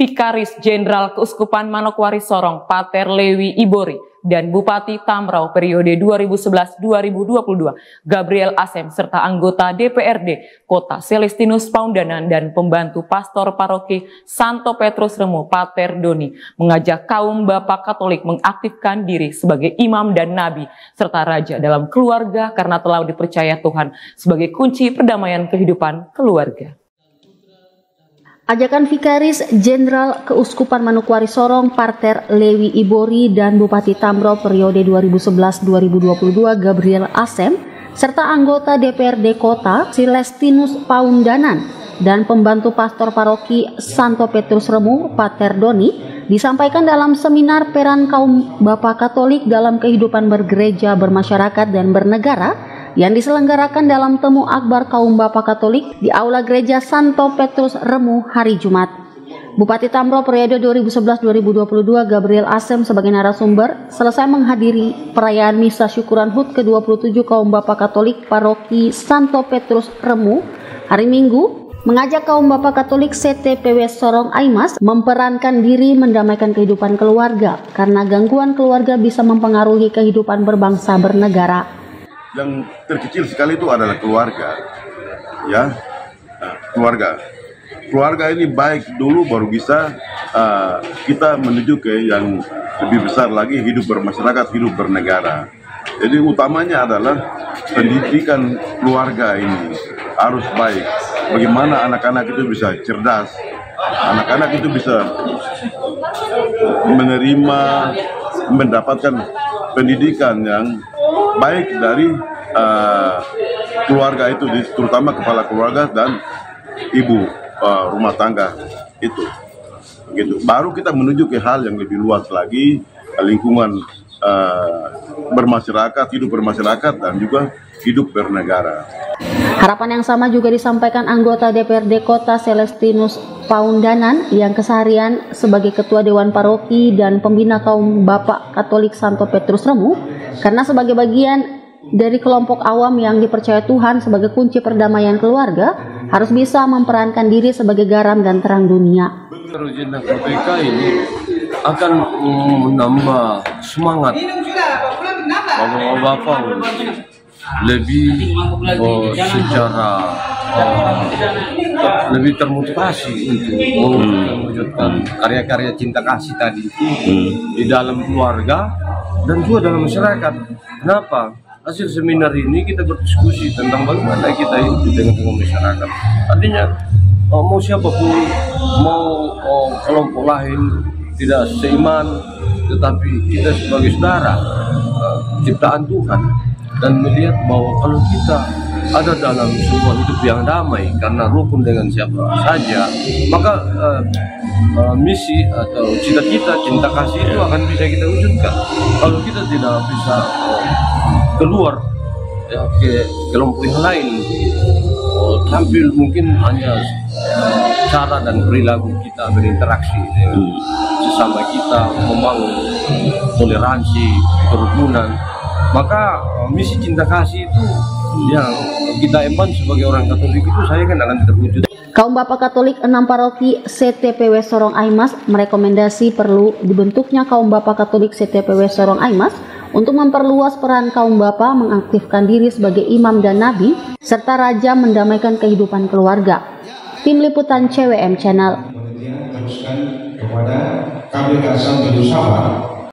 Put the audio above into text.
Vikaris Jenderal Keuskupan Manokwari Sorong Pater Lewi Ibori dan Bupati Tamrau periode 2011-2022 Gabriel Asem serta anggota DPRD Kota Celestinus Paundanan dan pembantu pastor paroki Santo Petrus Remu Pater Doni mengajak kaum Bapak Katolik mengaktifkan diri sebagai imam dan nabi serta raja dalam keluarga karena telah dipercaya Tuhan sebagai kunci perdamaian kehidupan keluarga. Ajakan Vikaris Jenderal Keuskupan Manokwari Sorong Pater Lewi Ibori dan Bupati Tamrau periode 2011-2022 Gabriel Asem serta anggota DPRD Kota Celestinus Paundanan dan pembantu pastor paroki Santo Petrus Remu Pater Doni disampaikan dalam seminar peran kaum Bapak Katolik dalam kehidupan bergereja, bermasyarakat dan bernegara yang diselenggarakan dalam temu akbar kaum Bapak Katolik di Aula Gereja Santo Petrus Remu hari Jumat. Bupati Tamrau periode 2011-2022 Gabriel Asem sebagai narasumber selesai menghadiri perayaan misa syukuran HUT ke-27 kaum Bapak Katolik Paroki Santo Petrus Remu hari Minggu, mengajak kaum Bapak Katolik CTPW Sorong Aimas memperankan diri mendamaikan kehidupan keluarga karena gangguan keluarga bisa mempengaruhi kehidupan berbangsa bernegara. Yang terkecil sekali itu adalah keluarga, ya. Keluarga ini baik dulu baru bisa kita menuju ke yang lebih besar lagi, hidup bermasyarakat, hidup bernegara. Jadi utamanya adalah pendidikan keluarga ini harus baik. Bagaimana anak-anak itu bisa cerdas, anak-anak itu bisa menerima, mendapatkan pendidikan yang baik dari keluarga itu, terutama kepala keluarga dan ibu rumah tangga itu. Gitu. Baru kita menuju ke hal yang lebih luas lagi, lingkungan bermasyarakat, hidup bermasyarakat dan juga hidup bernegara. Harapan yang sama juga disampaikan anggota DPRD Kota Celestinus Paundanan yang keseharian sebagai Ketua Dewan Paroki dan Pembina Kaum Bapak Katolik Santo Petrus Remu karena sebagai bagian dari kelompok awam yang dipercaya Tuhan sebagai kunci perdamaian keluarga harus bisa memperankan diri sebagai garam dan terang dunia. Agenda KPK ini akan menambah semangat bapak-bapak lebih secara lebih termotivasi untuk mewujudkan karya-karya cinta kasih tadi itu di dalam keluarga dan juga dalam masyarakat. Kenapa? Hasil seminar ini kita berdiskusi tentang bagaimana kita hidup dengan masyarakat. Artinya mau siapapun, mau kelompok lain tidak seiman, tetapi kita sebagai saudara ciptaan Tuhan dan melihat bahwa kalau kita ada dalam sebuah hidup yang damai karena rukun dengan siapa saja, maka misi atau cita-cita cinta kasih itu akan bisa kita wujudkan. Kalau kita tidak bisa keluar ya, ke kelompok yang lain, tampil mungkin hanya cara dan perilaku kita berinteraksi dengan sesama kita, membangun toleransi, kerukunan, maka misi cinta kasih itu yang kita emban sebagai orang Katolik itu saya kan akan terwujud. Kaum Bapak Katolik 6 paroki CTPW Sorong Aimas merekomendasi perlu dibentuknya kaum Bapak Katolik CTPW Sorong Aimas untuk memperluas peran kaum Bapak mengaktifkan diri sebagai imam dan nabi serta raja mendamaikan kehidupan keluarga. Tim Liputan CWM Channel. Kemudian teruskan kepada KPK Santo Yusuf